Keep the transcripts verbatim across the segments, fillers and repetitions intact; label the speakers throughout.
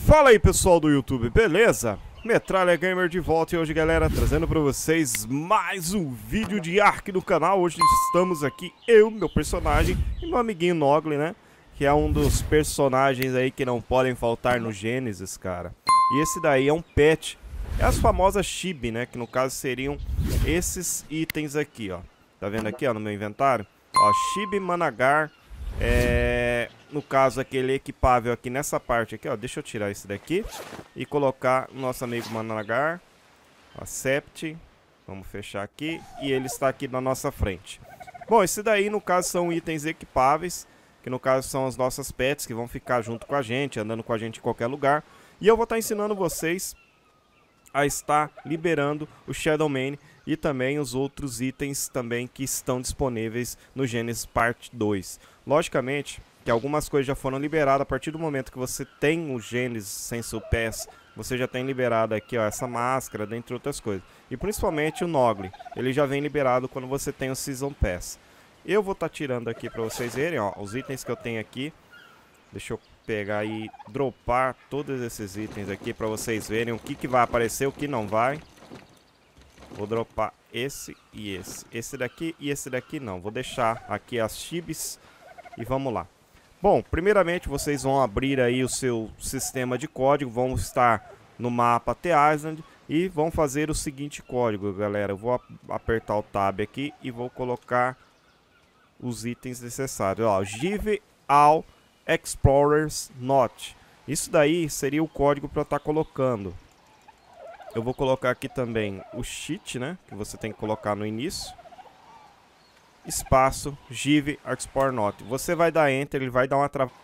Speaker 1: Fala aí pessoal do YouTube, beleza? Metralha Gamer de volta e hoje, galera, trazendo pra vocês mais um vídeo de Ark no canal. Hoje estamos aqui, eu, meu personagem e meu amiguinho Nogli, né? Que é um dos personagens aí que não podem faltar no Gênesis, cara. E esse daí é um pet, é as famosas Chibi, né? Que no caso seriam esses itens aqui, ó. Tá vendo aqui, ó, no meu inventário? Ó, Chibi Managar, é... no caso aquele equipável aqui nessa parte aqui, ó. Deixa eu tirar esse daqui e colocar o nosso amigo Managar. Accept. Vamos fechar aqui. E ele está aqui na nossa frente. Bom, esse daí no caso são itens equipáveis, que no caso são as nossas pets que vão ficar junto com a gente, andando com a gente em qualquer lugar. E eu vou estar ensinando vocês a estar liberando o Shadowmane e também os outros itens também que estão disponíveis no Gênesis Parte dois. Logicamente que algumas coisas já foram liberadas a partir do momento que você tem o Gênesis Sensu Pass. Você já tem liberado aqui, ó, essa máscara, dentre outras coisas. E principalmente o Nogli, ele já vem liberado quando você tem o Season Pass. Eu vou estar tirando aqui para vocês verem, ó, os itens que eu tenho aqui. Deixa eu pegar e dropar todos esses itens aqui para vocês verem o que, que vai aparecer, o que não vai. Vou dropar esse e esse. Esse daqui e esse daqui não. Vou deixar aqui as chibis e vamos lá. Bom, primeiramente vocês vão abrir aí o seu sistema de código. Vão estar no mapa The Island e vão fazer o seguinte código, galera. Eu vou apertar o tab aqui e vou colocar os itens necessários. Ó, Give all Explorers Not. Isso daí seria o código para eu estar colocando. Eu vou colocar aqui também o cheat, né? Que você tem que colocar no início. Espaço, Give Explorer Not. Você vai dar Enter, ele vai dar uma trava...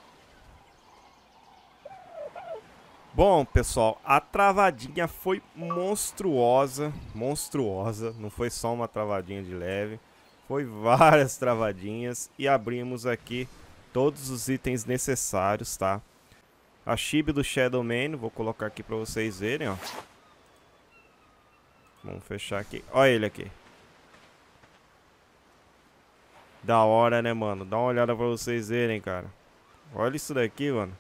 Speaker 1: Bom, pessoal, a travadinha foi monstruosa. Monstruosa. Não foi só uma travadinha de leve. Foi várias travadinhas. E abrimos aqui todos os itens necessários, tá? A Chibi do Shadowmane, vou colocar aqui pra vocês verem, ó. Vamos fechar aqui. Olha ele aqui. Da hora, né, mano? Dá uma olhada pra vocês verem, cara. Olha isso daqui, mano.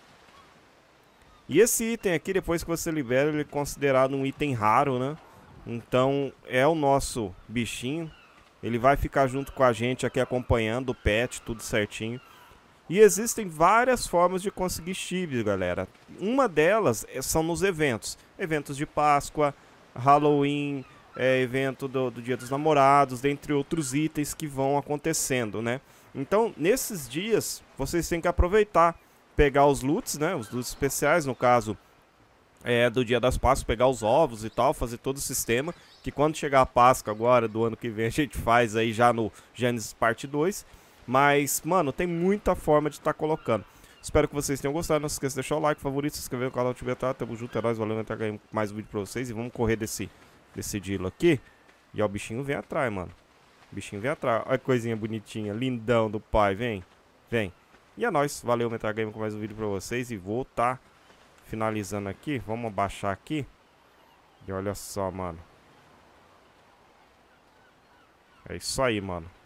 Speaker 1: E esse item aqui, depois que você libera, ele é considerado um item raro, né? Então, é o nosso bichinho. Ele vai ficar junto com a gente aqui acompanhando o pet, tudo certinho. E existem várias formas de conseguir chibis, galera. Uma delas são nos eventos. Eventos de Páscoa, Halloween, é, evento do, do Dia dos Namorados, dentre outros itens que vão acontecendo, né? Então, nesses dias, vocês têm que aproveitar, pegar os loots, né? Os loots especiais, no caso é, do Dia das Páscoas, pegar os ovos e tal, fazer todo o sistema. Que quando chegar a Páscoa agora, do ano que vem, a gente faz aí já no Gênesis Parte dois. Mas, mano, tem muita forma de estar tá colocando. Espero que vocês tenham gostado. Não se esqueça de deixar o like, favorito, se inscrever no canal do Tibetá. Tamo junto, é nóis, valeu, vai entregar mais um vídeo pra vocês. E vamos correr desse, desse Dilo aqui. E ó, o bichinho vem atrás, mano. O bichinho vem atrás. Olha que coisinha bonitinha, lindão do pai, vem. Vem. E é nóis, valeu, Metal Game com mais um vídeo pra vocês. E vou tá finalizando aqui. Vamos abaixar aqui. E olha só, mano. É isso aí, mano.